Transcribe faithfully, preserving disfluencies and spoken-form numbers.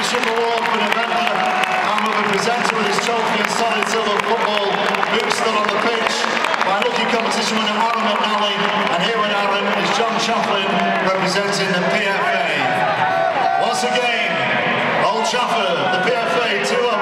Championship award for November, and with a presenter with his trophy in solid silver football boots still on the pitch. My lucky competition winner Aaron McNally, and here with Aaron is John Chaplin representing the P F A. Once again, Old Trafford, the P F A two